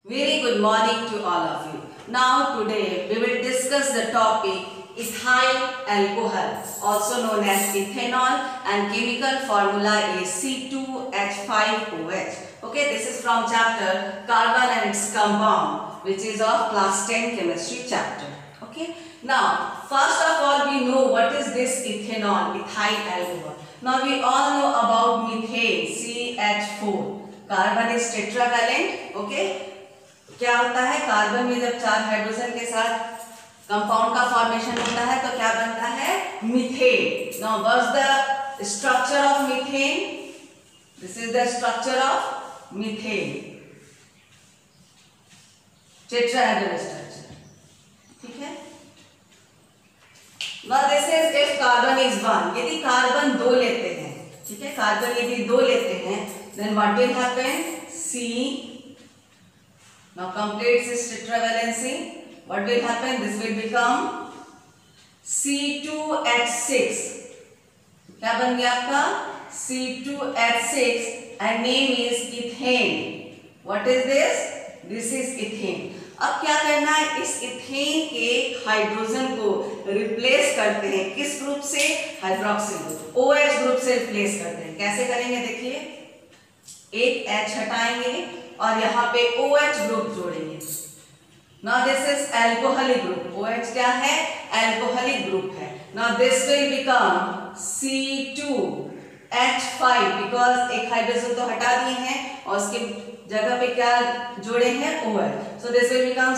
Very good morning to all of you. Now today we will discuss the topic ethyl alcohol, also known as ethanol, and chemical formula is C2H5OH. Okay, this is from chapter Carbon and its compound, which is of class 10 chemistry chapter. Okay, now first of all we know what is this ethanol, ethyl alcohol. Now we all know about methane, CH4. Carbon is tetravalent. Okay, क्या होता है, carbon में जब 4 hydrogen के साथ compound का formation होता है तो क्या बनता है, methane. Now what's the structure of methane? This is the structure of methane, tetrahedral structure. ठीक है. Now this is if carbon is 1. यदि कार्बन 2 लेते हैं, ठीक है, कार्बन यदि 2 लेते हैं, then what will happen? C. Now complete this tetravalency. What will happen? This will become C2H6. क्या बन गया आपका? C2H6 and name is ethane. What is this? This is ethane. अब क्या करना है, इस इथेन के हाइड्रोजन को रिप्लेस करते हैं. किस ग्रुप से? हाइड्रोक्सिल ग्रुप, OH ग्रुप से रिप्लेस करते हैं. कैसे करेंगे देखिए, एक H हटाएंगे और यहाँ पे OH ग्रुप जोड़ेंगे. Now this is alcoholic group. OH क्या है? Alcoholic group है. Now this will become C2H5 because एक हाइड्रोजन तो हटा दिए हैं और उसके जगह पे क्या जोड़े हैं? OH. So this will become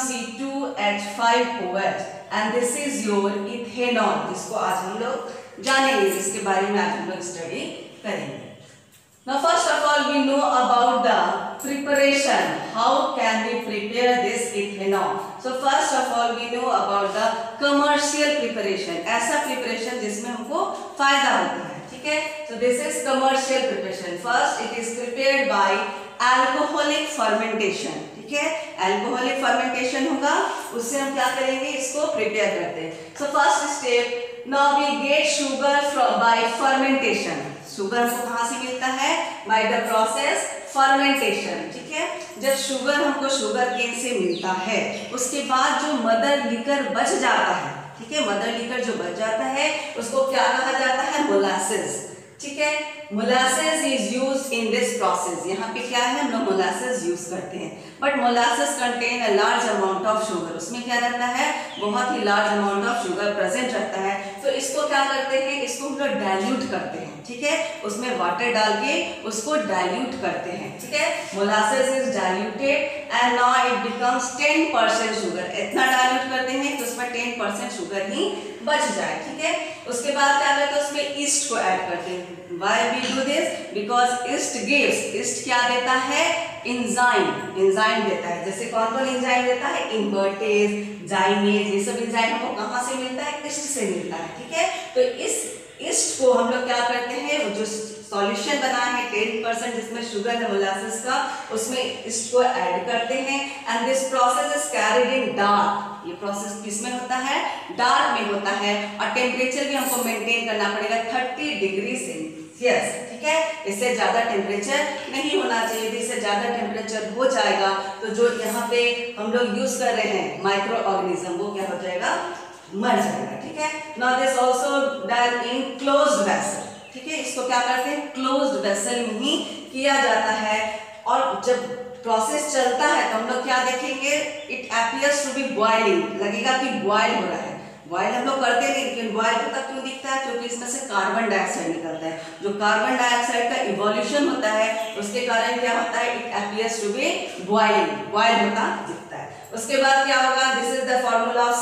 C2H5OH and this is your ethanol, जिसको आज हम लोग जानेंगे, जिसके बारे में आज हम लोग स्टडी करेंगे. Now first of all we know about the preparation. How can we prepare this ethanol? So first of all we know about the commercial preparation. ऐसा preparation जिसमें हमको फायदा होता है. ठीक है. So this is commercial preparation. First it is prepared by alcoholic fermentation. ठीक है, alcoholic fermentation होगा, उससे हम क्या करेंगे, इसको prepare करते हैं. So first step, now we get sugar from by fermentation. Sugar हमको कहाँ से मिलता है? By the process fermentation. ठीक है. जब शुगर हमको शुगर केन से मिलता है, उसके बाद जो मदर लिकर बच जाता है, ठीक है, मदर लिकर जो बच जाता है उसको क्या कहा जाता है? मोलासेस. ठीक है. Molasses is used in this process. यहाँ पे क्या है, हम लोग मोलासेस यूज करते हैं. But molasses contain a large amount of sugar. उसमें क्या रहता है? बहुत ही large amount of sugar present रहता है. तो इसको क्या करते हैं, इसको हम लोग डाइल्यूट करते हैं. ठीक है. उसमें वाटर डाल के उसको डाइल्यूट करते हैं. ठीक है. Molasses is diluted and now it becomes 10% sugar. इतना डाइल्यूट करते हैं कि उसमें 10% शुगर ही बच जाए. ठीक है. उसके बाद क्या करते हैं, उसमें ईस्ट को ऐड करते हैं. Why we do this? Because yeast gives. yeast क्या देता है? एंजाइम. एंजाइम देता है. जैसे कौन कौन एंजाइम देता है? इन्वर्टेज, जाइमेज, ये सब एंजाइम हमको कहाँ से मिलता है? ईस्ट से मिलता है. ठीक है. तो इस ईस्ट को हम लोग क्या करते हैं, जो सॉल्यूशन बना है 10% जिसमें शुगर है मोलासेस का, उसमें ईस्ट को ऐड करते हैं. And this process is carried in dark. ये प्रोसेस किसमें होता है? डार्क में होता है. और टेम्परेचर भी हमको मेंटेन करना पड़ेगा 30 डिग्री सेल्सियस. ठीक है. इससे ज्यादा टेम्परेचर नहीं होना चाहिए. यदि इससे ज्यादा टेम्परेचर हो जाएगा तो जो यहाँ पे हम लोग यूज कर रहे हैं माइक्रो ऑर्गेनिज्म, वो क्या हो जाएगा? मर जाएगा. ठीक है. Now this also done in closed vessel. ठीक है. इसको क्या करते हैं? क्लोज्ड वेसल में ही किया जाता है. और जब प्रोसेस चलता है तो हम लोग क्या देखेंगे, it appears to be boiling. लगेगा कि बॉइल हो रहा है. बॉइल हम लोग करते नहीं, लेकिन बॉइल होता क्यों दिखता है? क्योंकि इसमें से कार्बन डाइऑक्साइड निकलता है. जो कार्बन डाइऑक्साइड का इवोल्यूशन होता है उसके कारण क्या होता है? It appears to be boiling. Boil होता दिखता है. उसके बाद क्या होगा? This is the formula of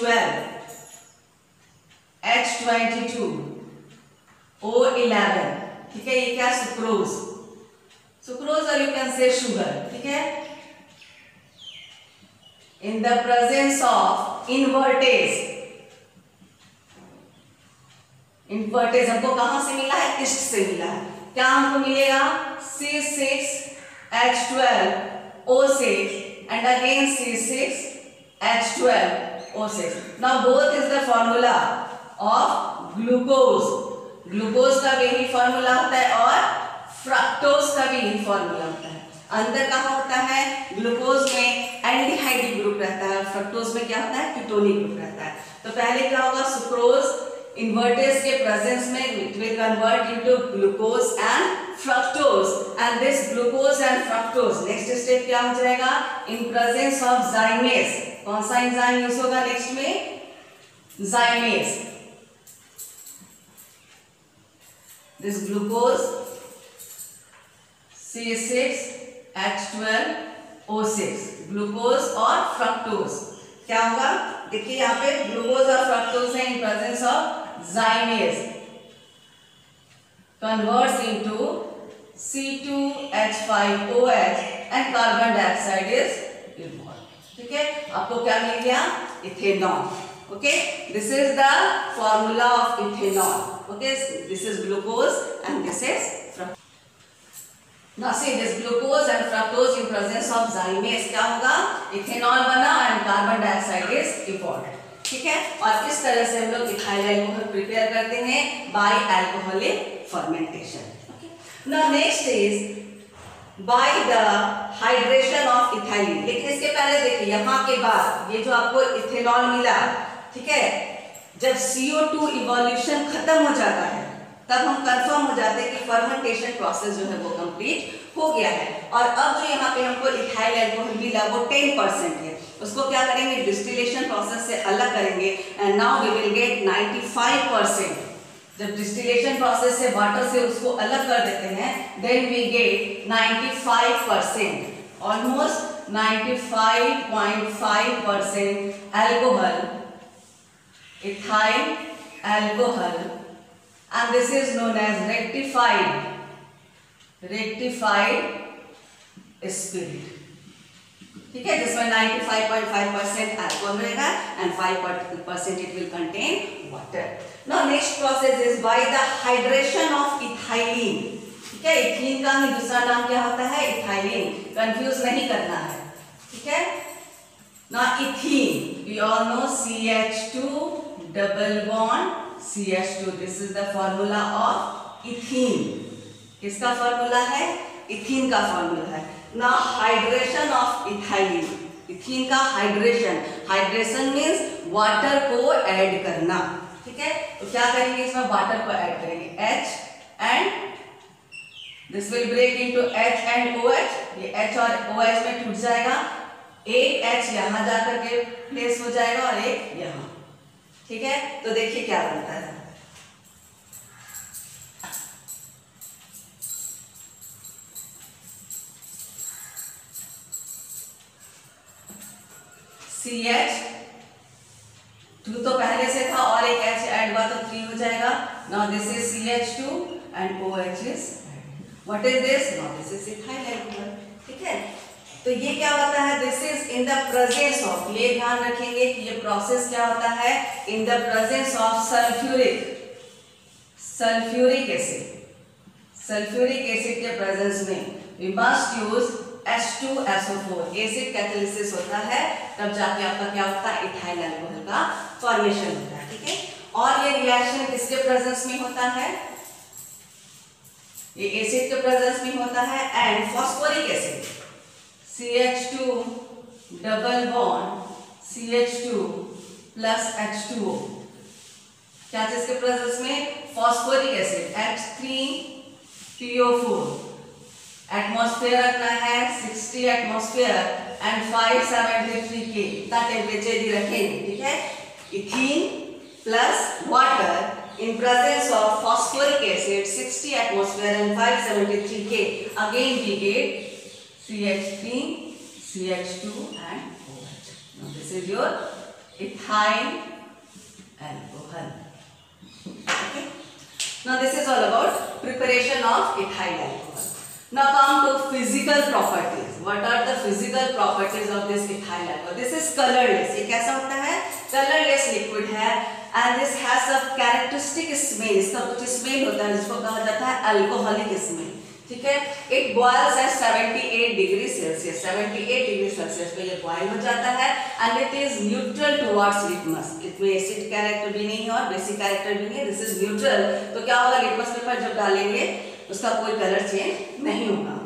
C12H22O11. ठीक है. ये क्या? सुक्रोज. सुक्रोज और यू कैन से शुगर. ठीक है. In the presence of invertase. Invertase हमको कहां से मिला है? ईस्ट से मिला है. क्या हमको मिलेगा? C6H12O6 and again C6H12O6. Now both is the formula of glucose. Glucose का भी यही फॉर्मूला होता है और फ्रक्टोज का भी यही फॉर्मूला होता है. अंदर कहाँ होता है, ग्लूकोज में एल्डिहाइड ग्रुप रहता है, फ्रक्टोज में क्या होता है, कीटोनिक ग्रुप रहता है। तो पहले क्या होगा, सुक्रोज इन्वर्टेज के प्रेजेंस में it will convert into glucose and fructose, and this glucose and fructose next step क्या हो जाएगा, इन प्रेजेंस ऑफ जाइमेज। कौन सा एंजाइम यूज होगा नेक्स्ट में, zymase. This glucose C6H12O6 glucose और फ्रक्टोज क्या होगा, देखिए यहाँ पे ग्लूकोज और फ्रक्टोज है in presence of zymase, converts into C2H5OH and carbon dioxide is involve. ठीक है, आपको क्या मिल गया, ethanol. Okay, this is the formula of ethanol. Okay, this is glucose and this is fructose. Now see this glucose and fructose in presence of zymase क्या होगा, ethanol बना and carbon dioxide is evolved. ठीक है, और इस तरह से हम लोग इथाइल अल्कोहल प्रिपेयर करते हैं by alcoholic fermentation. Now next is by the hydration of ethylene. लेकिन इसके पहले देखिए यहाँ के बाद ये जो आपको इथेनॉल मिला, ठीक है, जब CO2 इवोल्यूशन खत्म हो जाता है तब हम कंफर्म हो जाते हैं कि फर्मेंटेशन प्रोसेस जो है वो कंप्लीट हो गया है। और अब जो यहाँ पे हमको इथाइल अल्कोहल मिला वो 10% है, उसको क्या करेंगे, डिस्टिलेशन प्रोसेस से अलग करेंगे and now we will get 95%। जब डिस्टिलेशन प्रोसेस से वाटर से उसको अलग कर देते हैं then we get 95%, almost 95.5% alcohol, ethyl alcohol, and this is known as rectified spirit। ठीक है, जिसमें 95.5% अल्कोहल रहेगा and 5% it will contain water। Now next process is by the hydration of ethylene। ठीक है, इथीन का ही दूसरा नाम क्या होता है, इथाइलिन, कंफ्यूज नहीं करना है। ठीक है, now ethene we all know CH2 double bond CH2, this is the formula of ethene। किसका फॉर्मूला है, इथीन का फॉर्मूला है। ना हाइड्रेशन ऑफ इथाइलिन, इथीन का हाइड्रेशन, हाइड्रेशन मींस वाटर को ऐड करना। ठीक है, तो क्या करेंगे, इसमें वाटर को ऐड करेंगे, H and this will break into H and OH। ये H और OH में टूट जाएगा, एक H यहाँ जाकर के प्लेस हो जाएगा और एक यहाँ। ठीक है, तो देखिए क्या बनता है, CH2 तो पहले से था और एक H ऐड हुआ तो 3 हो जाएगा। Now this is CH2 and OH is, what is this, now this is ethyl alcohol. ठीक है, तो ये क्या होता है, this is in the presence of, ये ध्यान रखेंगे कि ये प्रोसेस क्या होता है, in the presence of sulphuric acid. Sulphuric acid के प्रेजेंस में we must use H2SO4, acid catalysis होता है, तब जाके आपका क्या होता है, इथाइल अल्कोहल का फॉर्मेशन होता है। ठीक है, और ये रिएक्शन किसके प्रेजेंस में होता है, ये एसिड के प्रेजेंस में होता है and phosphoric acid CH2 double bond CH2 plus H2O, क्या चीज के प्रेजेंस में, फॉस्फोरिक एसिड H3PO4, एटमॉस्फेयर रखना है 60 एटमॉस्फेयर एंड 573 K, इतना टेम्परेचर ही रखेंगे। ठीक है, ethene plus water in presence of phosphoric acid 60 atmosphere and 573 K, again we get CH3 CH2 and OH। Now this is your ethyl alcohol। Okay, now this is all about preparation of ethyl alcohol। Now come to physical properties। What are the physical properties of this ethyl alcohol? This is colorless। ये कैसा होता है, colorless liquid है and this has a characteristic smell। इसका कुछ smell होता है जिसको कहा जाता है alcoholic smell। ठीक है, it boils at 78 degree Celsius, 78 degree Celsius पे ये बॉइल हो जाता है and it is neutral towards litmus. इसमें एसिड कैरेक्टर भी नहीं है और बेसिक कैरेक्टर भी नहीं है, दिस इज न्यूट्रल। तो क्या होगा, लिटमस पेपर जब डालेंगे उसका कोई कलर चेंज नहीं होगा।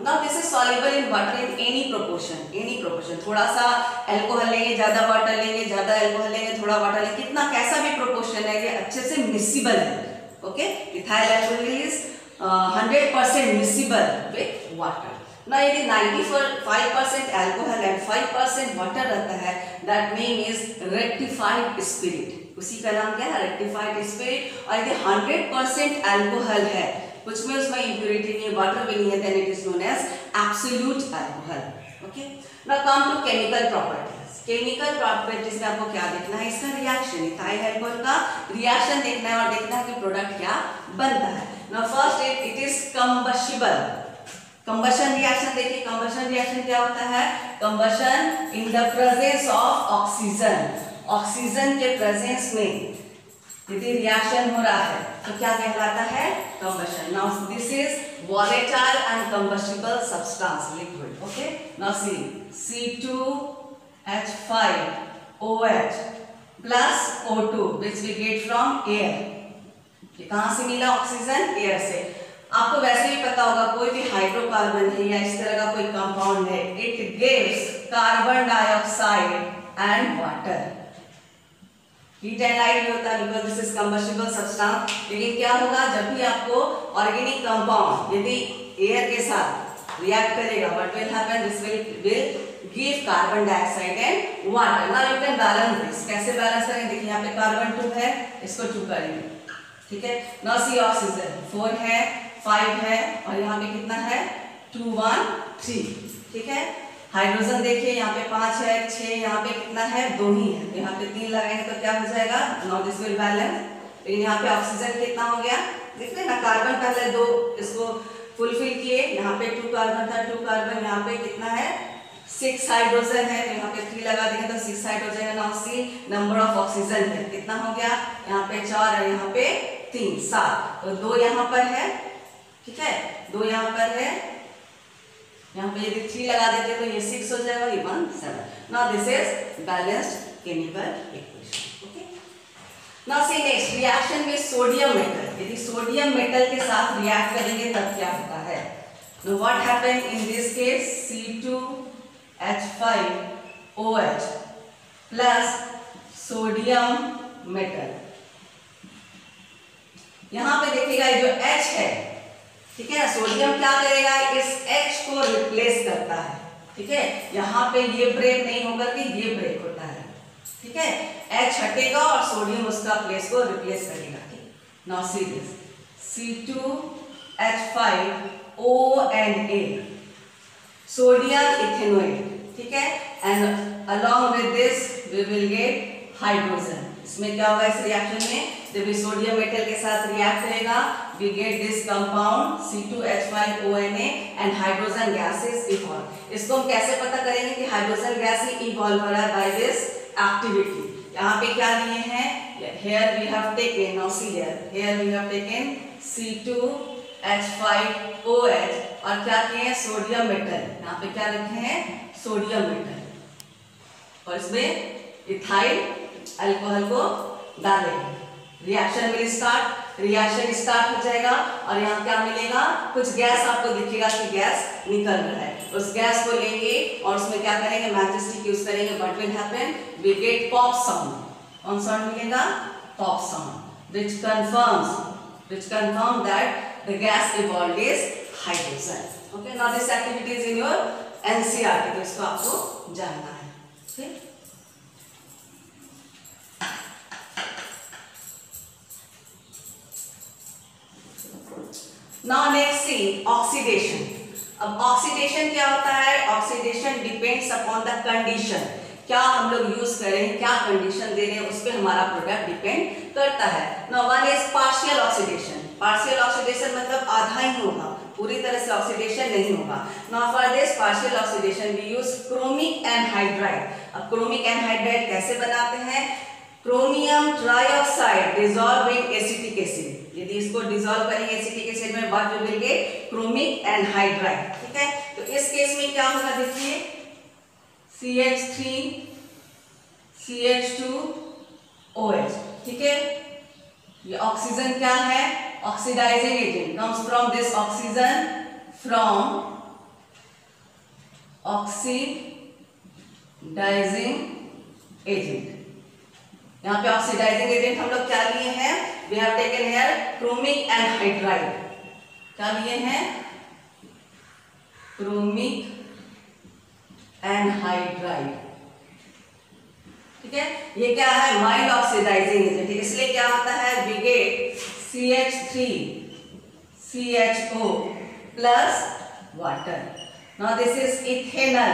Now this is soluble in water in any proportion. थोड़ा सा अल्कोहल लेंगे, ज्यादा वाटर लेंगे, ज्यादा अल्कोहल लेंगे, थोड़ा वाटर लेंगे, कितना कैसा भी प्रोपोर्शन है ये अच्छे से मिसिबल है। Okay, ethyl alcohol is 100% miscible with water. ना यदि 95% अल्कोहल एंड 5% वाटर रहता है, that mean is rectified spirit. उसी का नाम क्या है? Rectified spirit. और यदि 100% अल्कोहल है, कुछ में उसमें इम्प्योरिटी नहीं है, वाटर भी नहीं है, then it is known as absolute alcohol. Okay, now come to chemical properties. Chemical properties में आपको क्या देखना है? इसका रिएक्शन, इथाइल अल्कोहल का रिएक्शन देखना है और देखना है कि प्रोडक्ट क्या बनता है। Now first it is combustible. Combustion reaction देखिए, कंबशन रिएक्शन क्या होता है? Combustion in the presence of oxygen. Oxygen के प्रेजेंस में यदि रिएक्शन हो रहा है तो क्या कहलाता है? Combustion. Now this is volatile and combustible substance liquid. Okay, now see C2H5OH plus O2 which we get from air। ये कहां से मिला? ऑक्सीजन, एयर से। आपको वैसे ही पता होगा, कोई भी हाइड्रोकार्बन है या इस तरह का कोई कंपाउंड है, it gives carbon dioxide and water. Heat and light भी होता है because this is combustible substance. लेकिन क्या होगा? जब भी आपको ऑर्गेनिक कंपाउंड यदि एयर के साथ रिएक्ट करेगा, what will happen? This will give carbon dioxide and water. Now you can balance this. कैसे बैलेंस करेंगे? देखिए यहाँ पे कार्बन 2 है, इसको 2 करेंगे, ठीक है। नाउ सी ऑक्सीजन 4 है, 5 है और यहाँ पे कितना है? 2 1 3, ठीक है। हाइड्रोजन देखिए यहाँ पे 5 है, 6, यहाँ पे कितना है? 2 ही है, यहाँ पे 3 लगाएंगे तो क्या हो जाएगा? Now this will balance. लेकिन यहाँ पे ऑक्सीजन कितना हो गया? देख रहे ना, कार्बन पहले 2 इसको फुलफिल किए, यहाँ पे 2 कार्बन था, 2 कार्बन, यहाँ पे कितना है? 6 हाइड्रोजन है, तो यहाँ पे 3 लगा देंगे तो 6 हाइड्रोजन है। Now see number of oxygen है, कितना हो गया? यहाँ पे 4 और यहाँ पे 3 7, तो 2 यहाँ पर है, ठीक है, 2 यहाँ पर है, यहाँ पे यदि 3 लगा देते तो ये 6 हो जाएगा, ये 1 7। Now this is balanced chemical equation. Okay, now see next reaction with sodium metal. यदि सोडियम मेटल के साथ रिएक्ट करेंगे तब क्या होता है? Now what happen in this case? C2H5OH plus sodium metal. यहाँ पे देखिएगा जो H है, ठीक है, सोडियम क्या करेगा? इस H को रिप्लेस करता है, ठीक है। यहाँ पे ये ब्रेक नहीं होकर के ये ब्रेक होता है, ठीक है। H हटेगा और सोडियम उसका प्लेस को रिप्लेस करेगा। Now see this C2H5O and A, sodium ethanoate, ठीक है, and along with this we will get hydrogen. इसमें क्या होगा? इस रिएक्शन में जब सोडियम मेटल के साथ रिएक्ट करेगा, we get this compound C2H5ONA and hydrogen gases evolve। इसको हम कैसे पता करेंगे कि हाइड्रोजन गैस ही इवॉल्व हो रहा है? By this activity. यहाँ पे क्या लिए हैं? Here we have taken, now see here we have taken C2H5OH और क्या किए हैं? Sodium metal. यहाँ पे क्या रखे हैं? सोडियम मेटल, और इसमें इथाइल अल्कोहल को डालेंगे। Reaction will start, reaction start हो जाएगा और यहाँ क्या मिलेगा? कुछ गैस आपको दिखेगा कि गैस निकल रहा है। उस गैस को लेंगे और उसमें क्या करेंगे? मैच स्टिक यूज करेंगे। What will happen? We get pop sound. कौन साउंड मिलेगा? Pop sound, which confirm that the gas evolved is hydrogen। Okay, now this activity is in your NCERT, तो इसको आपको जानना है, ठीक। Now next see oxidation। अब ऑक्सीडेशन क्या होता है? Oxidation depends upon the condition. क्या हम लोग यूज करें, क्या कंडीशन दे रहे हैं, उस पर हमारा प्रोडक्ट डिपेंड करता है। Now one is partial oxidation. Partial oxidation मतलब आधा ही होगा, पूरी तरह से ऑक्सीडेशन नहीं होगा। Now for this partial oxidation we use chromic anhydride. अब क्रोमिक एनहाइड्राइड कैसे बनाते हैं? Chromium trioxide dissolve in acetic acid. यदि इसको डिसॉल्व करेंगे एसिटिक एसिड में, बात जो मिल गई क्रोमिक एनहाइड्राइड, ठीक है। तो इस केस में क्या होगा? देखिए CH3 CH2OH, ठीक है। ये ऑक्सीजन क्या है? Oxidising agent comes from this oxygen from oxidising agent. यहाँ पे ऑक्सीडाइजिंग एजेंट हम लोग क्या लिए हैं? We have taken here chromic anhydride. क्या लिए हैं? Chromic anhydride. ठीक है, ये क्या है? Mild oxidising agent. इसलिए क्या होता है? We get CH3CHO plus water. Now this is ethanol.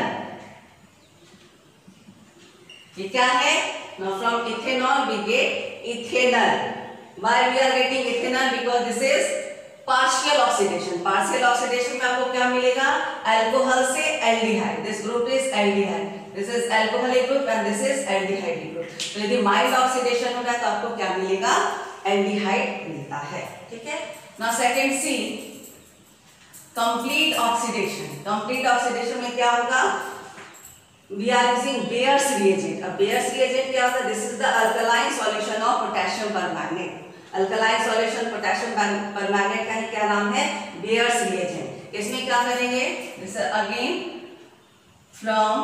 ये क्या है? Now from ethanol we get ethanol. Why we are getting ethanol? Because this is partial oxidation. Partial oxidation में आपको क्या मिलेगा? अल्कोहल से aldehyde. This group is aldehyde. This is alcoholic group and this is aldehyde group. तो यदि mild oxidation होगा तो आपको क्या मिलेगा? एल्डिहाइड मिलता है। ठीक है। Now second C, complete oxidation. Complete oxidation में क्या होगा? We are using Bayer's reagent. अब Bayer's reagent क्या होता है? This is the alkaline solution of potassium permanganate. Alkaline solution potassium permanganate का ही क्या नाम है? Bayer's reagent. इसमें क्या करेंगे? This is again from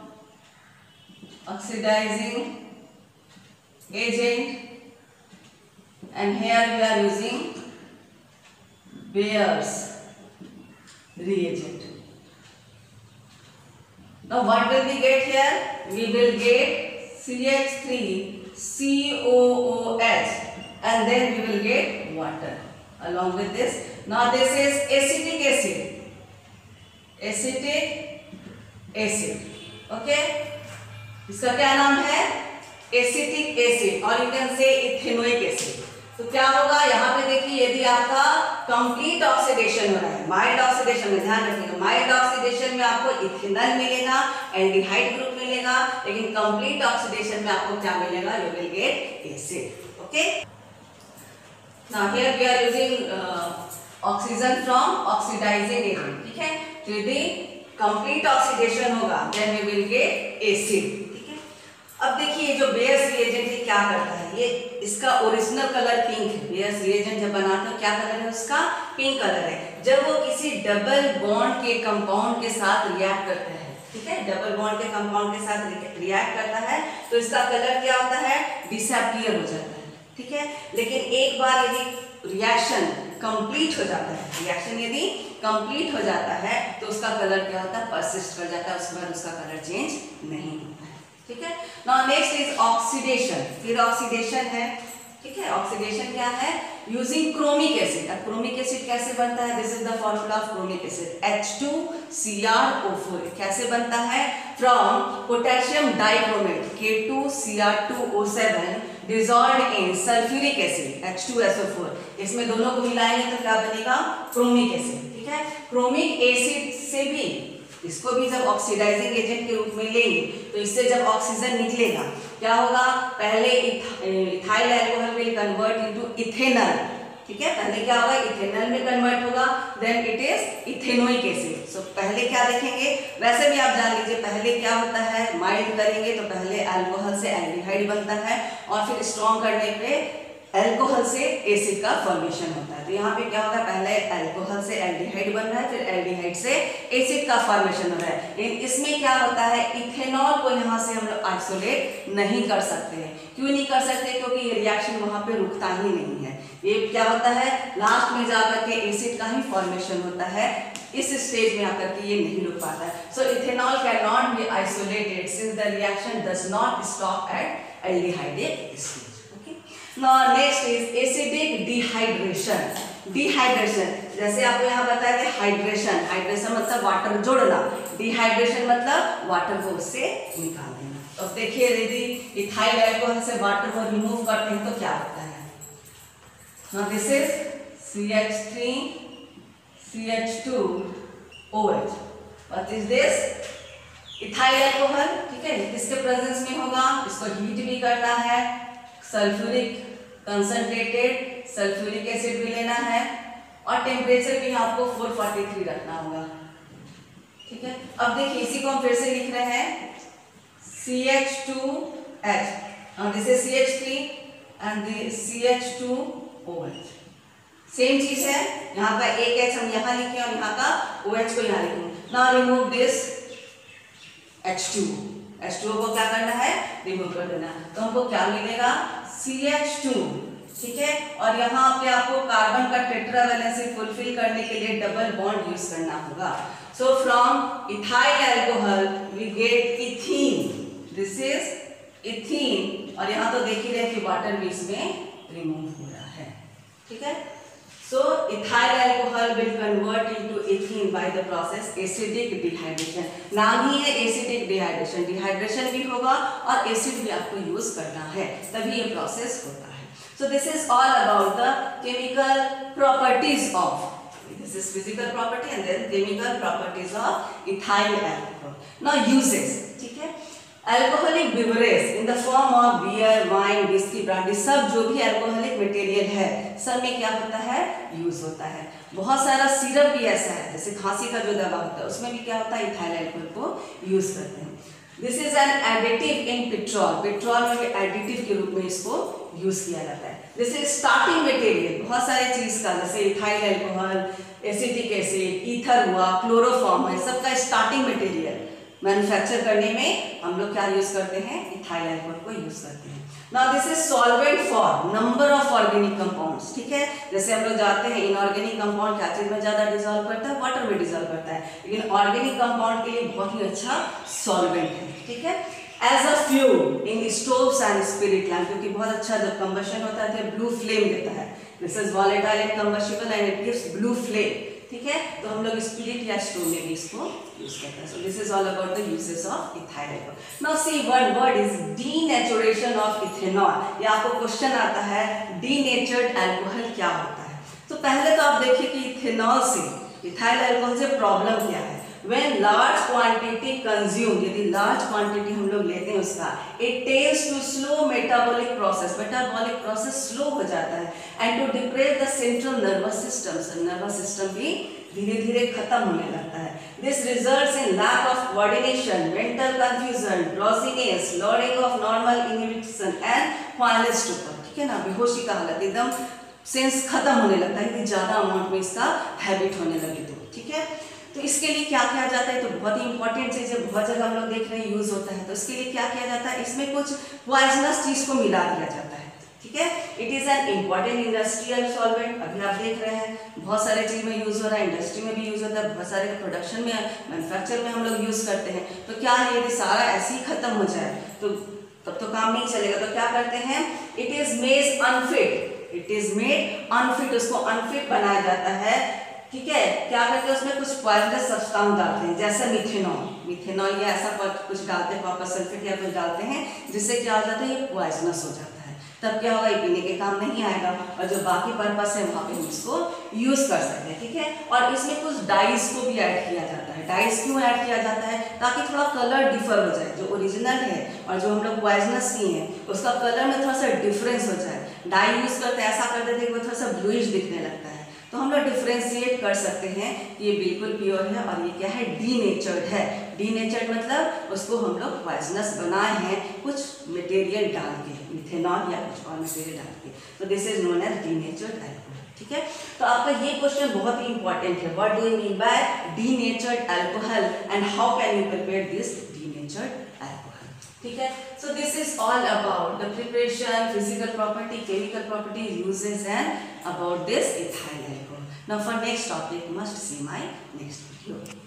oxidizing agent and here we are using Bayer's reagent. Now what will we get here? We will get CH3COOH and then we will get water along with this. Now this is acetic acid. Acetic acid. Okay? इसका क्या नाम है? Acetic acid or you can say ethanoic acid. तो क्या होगा? यहाँ पे देखिए, यदि आपका कंप्लीट ऑक्सीडेशन हो रहा है, माइल्ड ऑक्सीडेशन में ध्यान रखिएगा, माइल्ड ऑक्सीडेशन में आपको इथेनॉल मिलेगा, एल्डिहाइड ग्रुप मिलेगा, लेकिन कंप्लीट ऑक्सीडेशन में आपको क्या मिलेगा? You will get acid. Okay, now here we are using oxygen from oxidising agent. ठीक है, तो यदि कंप्लीट ऑक्सीडेशन होगा then we will get acid. अब देखिए जो बेयर्स रिएजेंट ये क्या करता है? ये इसका ओरिजिनल कलर पिंक है। बेयर्स रिएजेंट जब बनाते हो क्या कलर है उसका? पिंक कलर है। जब वो किसी डबल बॉन्ड के कंपाउंड के साथ रिएक्ट करता है, ठीक है, डबल बॉन्ड के कंपाउंड के साथ रिएक्ट करता है तो इसका कलर क्या होता है? डिसअपीयर हो जाता है। ठीक है, लेकिन एक बार यदि रिएक्शन कंप्लीट हो जाता है, रिएक्शन यदि कंप्लीट हो जाता है तो उसका कलर क्या होता है? परसिस्ट कर जाता है, उसके बाद उसका कलर चेंज नहीं होता है। ठीक है। Now next is oxidation. फिर ऑक्सीडेशन है। ठीक है, ऑक्सीडेशन क्या है? Using chromic acid. अब क्रोमिक एसिड कैसे बनता है? This is the formula of chromic acid, H2CrO4। कैसे बनता है? From potassium dichromate K2Cr2O7 dissolved in sulphuric acid H2SO4। इसमें दोनों को मिलाएंगे तो क्या बनेगा? Chromic acid. ठीक है, क्रोमिक एसिड से भी इसको भी जब ऑक्सीडाइजिंग एजेंट के रूप में लेंगे तो इससे जब ऑक्सीजन निकलेगा क्या होगा? पहले ethyl alcohol will convert into ethanol. ठीक है, पहले क्या होगा? इथेनॉल में कन्वर्ट होगा, then it is ethanoic acid. So पहले क्या देखेंगे? वैसे भी आप जान लीजिए पहले क्या होता है? माइल्ड करेंगे तो पहले अल्कोहल से एल्डिहाइड बनता है और फिर स्ट्रॉन्ग करने पे अल्कोहल से एसिड का फॉर्मेशन होता है। तो यहाँ पे क्या होगा? पहले अल्कोहल से एल्डिहाइड बन रहा है, फिर एल्डिहाइड से एसिड का फॉर्मेशन हो रहा है। लेकिन इसमें क्या होता है? इथेनॉल को यहाँ से हम लोग आइसोलेट नहीं कर सकते हैं। क्यों नहीं कर सकते? क्योंकि ये रिएक्शन वहाँ पे रुकता ही नहीं है। ये क्या होता है? लास्ट में जाकर के एसिड का ही फॉर्मेशन होता है, इस स्टेज में आकर के ये नहीं रुक पाता है। So ethanol can not be isolated since the reaction does not stop at aldehyde stage. Now next is acidic dehydration. Dehydration जैसे आपको यहाँ बताया कि हाइड्रेशन, हाइड्रेशन मतलब वाटर जोड़ना, डिहाइड्रेशन मतलब वाटर को उससे निकाल देना। तो देखिए यदि इथाइल अल्कोहल से वाटर को रिमूव करते हैं तो क्या होता है? Now this is CH3CH2OH. What is this? Ethyl alcohol. ठीक है, किसके प्रेजेंस में होगा? इसको हीट भी करना है, सल्फ्यूरिक कंसंट्रेटेड सल्फ्यूरिक एसिड भी लेना है और टेम्परेचर भी आपको 443 रखना होगा। ठीक है, अब देखिए इसी को हम फिर से लिख रहे हैं CH2H and this is CH3 and this CH2OH। Same चीज है, यहाँ का एक H हम यहाँ लिखे और यहाँ का OH को यहाँ लिखेंगे। Now remove this H2O। H2O को क्या करना है, रिमूव कर देना। तो हमको क्या मिलेगा, CH2, ठीक है। और यहाँ पे आपको कार्बन का टेट्रा वैलेंसी फुलफिल करने के लिए डबल बॉन्ड यूज करना होगा। So from ethyl alcohol we get ethene, this is ethene. और यहाँ तो देख ही रहे कि वाटर भी इसमें रिमूव हो रहा है, ठीक है। So ethyl alcohol will convert into ethene by the process acidic dehydration। नाम ही है acidic dehydration, डिहाइड्रेशन भी होगा और एसिड भी आपको यूज करना है, तभी ये प्रोसेस होता है। So this is all about the chemical properties of, this is physical property and then chemical properties of ethyl alcohol। Now uses, ठीक है। Alcoholic beverage in the form of beer, wine, whisky, brandy, सब जो भी alcoholic material है सब में क्या होता है, यूज होता है। बहुत सारा सिरप भी ऐसा है, जैसे खांसी का जो दवा होता है उसमें भी क्या होता है, इथाइल अल्कोहल को यूज करते हैं। This is an additive in petrol, petrol में भी एडिटिव के रूप में इसको यूज किया जाता है। दिस इज स्टार्टिंग मटेरियल, बहुत सारे चीज का, जैसे ethyl alcohol, acetic acid, ether हुआ, क्लोरोफॉर्म है, सबका स्टार्टिंग मटेरियल मैन्युफैक्चर करने में हम लोग क्या यूज करते हैं, इथाइल अल्कोहल को यूज करते हैं। Now this is solvent for number of organic compounds, ठीक है। जैसे हम लोग जाते हैं इनऑर्गेनिक कंपाउंड क्या चीज में ज्यादा डिसॉल्व करता है, वाटर में डिसॉल्व करता है, लेकिन ऑर्गेनिक कंपाउंड के लिए बहुत ही अच्छा सॉल्वेंट है, ठीक है। As a fuel in stoves and spirit lamp, क्योंकि बहुत अच्छा जब कंबशन होता है तो ब्लू फ्लेम देता है। This is volatile and combustible and it gives blue flame, ठीक है। तो हम लोग स्पिरिट या स्टोव में भी इसको यूज करते हैं। So this is all about the uses of ethyl alcohol. Now see one word is denaturation of ethanol. ये आपको क्वेश्चन आता है डीनेचर्ड अल्कोहल क्या होता है। तो पहले तो आप देखिए कि इथेनॉल से, इथाइल अल्कोहल से प्रॉब्लम क्या है। When large quantity consumed, यदि large quantity हम लोग लेते हैं उसका, it tends to slow metabolic process, metabolic process slow हो जाता है, and to depress the central nervous system, nervous system भी धीरे धीरे खत्म होने लगता है। This results in lack of coordination, mental confusion, drowsiness, lowering of normal inhibition and final stupor, ठीक है ना, बेहोशी का हालत, एकदम सेंस खत्म होने लगता है यदि ज्यादा अमाउंट में इसका हैबिट होने लगे तो, ठीक है। तो इसके लिए क्या किया जाता है, तो बहुत ही इंपॉर्टेंट चीज है, बहुत जगह हम लोग देख रहे हैं यूज होता है। तो इसके लिए क्या किया जाता है, इसमें कुछ पॉइजनस चीज को मिला दिया जाता है, ठीक है। It is an important industrial solvent, अभी आप देख रहे हैं बहुत सारे चीज में यूज हो रहा है, इंडस्ट्री में भी यूज होता है, बहुत सारे प्रोडक्शन में, मैन्युफैक्चर में हम लोग यूज करते हैं। तो क्या है, यदि सारा ऐसे ही खत्म हो जाए तो तब तो काम नहीं चलेगा। तो क्या करते हैं, it is made unfit, it is made unfit, उसको अनफिट बनाया जाता है, ठीक है। क्या करते हैं, उसमें कुछ पॉइजनस सब्सटेंस डालते हैं, जैसे मिथेनॉल, मिथेनॉल या ऐसा कुछ डालते हैं, कॉपर सल्फेट या कुछ डालते हैं, जिससे क्या हो जाता है, ये पॉइजनस हो जाता है। तब क्या होगा, ये पीने के काम नहीं आएगा, और जो बाकी पर्पस है वहाँ पे हम इसको यूज कर सकते हैं, ठीक है। और इसमें कुछ डाइस को भी ऐड किया जाता है। डाइस क्यों ऐड किया जाता है, ताकि थोड़ा कलर डिफर हो जाए, जो ओरिजिनल है और जो हम लोग पॉइजनस किए हैं उसका कलर में थोड़ा सा डिफरेंस हो जाए। डाई यूज करते हैं, ऐसा कर देते हैं कि वो थोड़ा सा ब्लूइश दिखने लगता है, तो हम लोग डिफ्रेंशिएट कर सकते हैं कि ये बिल्कुल प्योर है और ये क्या है, डीनेचर्ड है। डीनेचर्ड मतलब उसको हम लोग पॉइजनस बनाए हैं कुछ मटेरियल डाल के, मिथेनॉल या कुछ और मटेरियल डाल के। तो this is known as denatured alcohol, ठीक है। तो आपका ये क्वेश्चन बहुत ही इंपॉर्टेंट है, what do you mean by denatured alcohol and how can you prepare this denatured alcohol, ठीक है। So this is all about the preparation, physical property, chemical property, uses and about this ethyl alcohol. Now for next topic, must see my next video.